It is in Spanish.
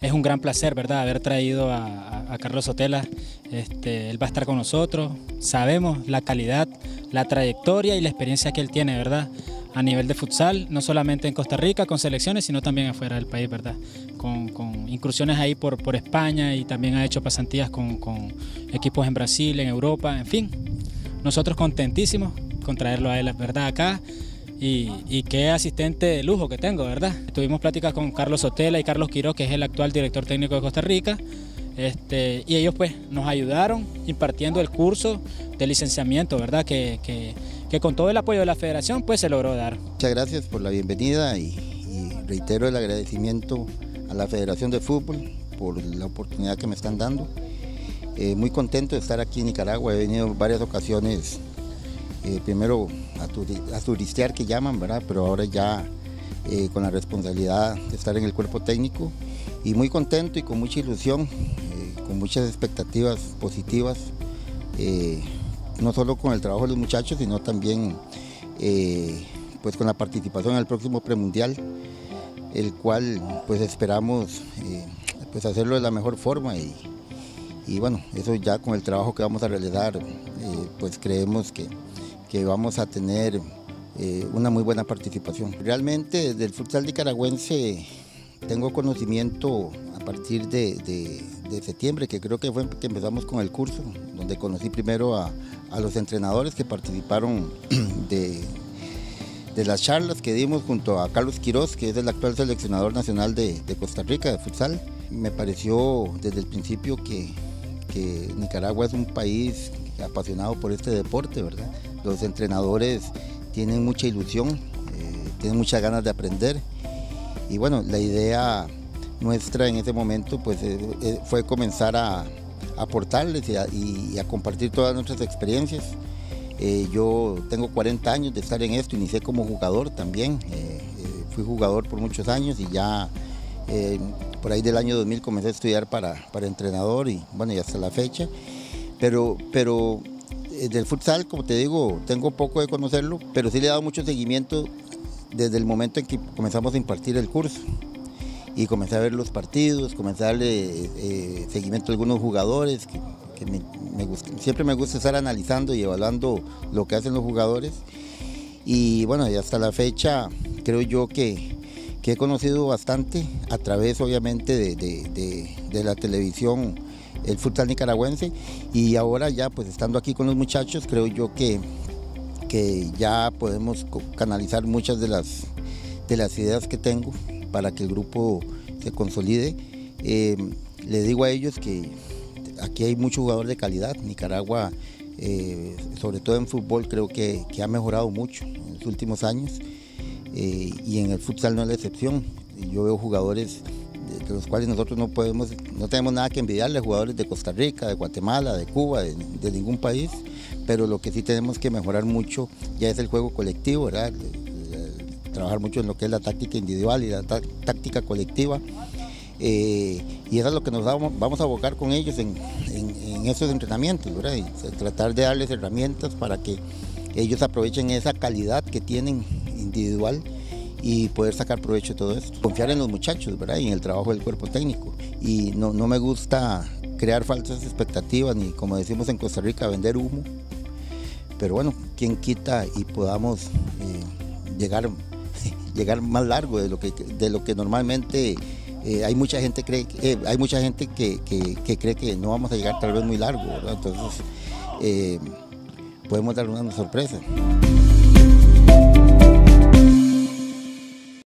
Es un gran placer, ¿verdad?, haber traído a Carlos Sotela. Él va a estar con nosotros. Sabemos la calidad, la trayectoria y la experiencia que él tiene, ¿verdad?, a nivel de futsal, no solamente en Costa Rica con selecciones, sino también afuera del país, ¿verdad?, con incursiones ahí por España, y también ha hecho pasantías con equipos en Brasil, en Europa, en fin. Nosotros contentísimos con traerlo a él, ¿verdad?, acá. Y qué asistente de lujo que tengo, ¿verdad? Tuvimos pláticas con Carlos Sotela y Carlos Quiroz, que es el actual director técnico de Costa Rica, y ellos pues nos ayudaron impartiendo el curso de licenciamiento, ¿verdad?, que con todo el apoyo de la federación pues se logró dar. Muchas gracias por la bienvenida y reitero el agradecimiento a la Federación de Fútbol por la oportunidad que me están dando. Muy contento de estar aquí en Nicaragua. He venido en varias ocasiones, primero a turistear, que llaman, ¿verdad?, pero ahora ya con la responsabilidad de estar en el cuerpo técnico, y muy contento y con mucha ilusión, con muchas expectativas positivas, no solo con el trabajo de los muchachos, sino también pues con la participación en el próximo premundial, el cual pues esperamos pues hacerlo de la mejor forma, y bueno, eso ya con el trabajo que vamos a realizar, pues creemos que vamos a tener una muy buena participación. Realmente desde el futsal nicaragüense tengo conocimiento a partir de septiembre, que creo que fue que empezamos con el curso, donde conocí primero a los entrenadores que participaron de las charlas que dimos junto a Carlos Quiroz, que es el actual seleccionador nacional de Costa Rica de futsal. Me pareció desde el principio que Nicaragua es un país apasionado por este deporte, ¿verdad? Los entrenadores tienen mucha ilusión, tienen muchas ganas de aprender, y bueno, la idea nuestra en ese momento pues fue comenzar a aportarles y a compartir todas nuestras experiencias. Yo tengo 40 años de estar en esto, inicié como jugador también, fui jugador por muchos años, y ya por ahí del año 2000 comencé a estudiar para entrenador, y bueno, y hasta la fecha, pero del futsal, como te digo, tengo poco de conocerlo, pero sí le he dado mucho seguimiento desde el momento en que comenzamos a impartir el curso, y comencé a ver los partidos, comencé a darle seguimiento a algunos jugadores, que siempre me gusta estar analizando y evaluando lo que hacen los jugadores, y bueno, y hasta la fecha creo yo que he conocido bastante a través, obviamente, de la televisión, el futsal nicaragüense, y ahora ya pues estando aquí con los muchachos, creo yo que ya podemos canalizar muchas de las ideas que tengo para que el grupo se consolide. Le digo a ellos que aquí hay mucho jugador de calidad. Nicaragua, sobre todo en fútbol, creo que ha mejorado mucho en los últimos años, y en el futsal no es la excepción. Yo veo jugadores de los cuales nosotros no tenemos nada que envidiarle, jugadores de Costa Rica, de Guatemala, de Cuba, de ningún país, pero lo que sí tenemos que mejorar mucho ya es el juego colectivo, ¿verdad? Trabajar mucho en lo que es la táctica individual y la táctica colectiva, y eso es lo que nos vamos a abocar con ellos en esos entrenamientos, ¿verdad? Y tratar de darles herramientas para que ellos aprovechen esa calidad que tienen individual y poder sacar provecho de todo esto. Confiar en los muchachos, ¿verdad?, y en el trabajo del cuerpo técnico. Y no me gusta crear falsas expectativas, ni, como decimos en Costa Rica, vender humo. Pero bueno, quién quita y podamos llegar más largo de lo que normalmente hay mucha gente que cree que no vamos a llegar tal vez muy largo, ¿verdad? Entonces podemos dar una sorpresa.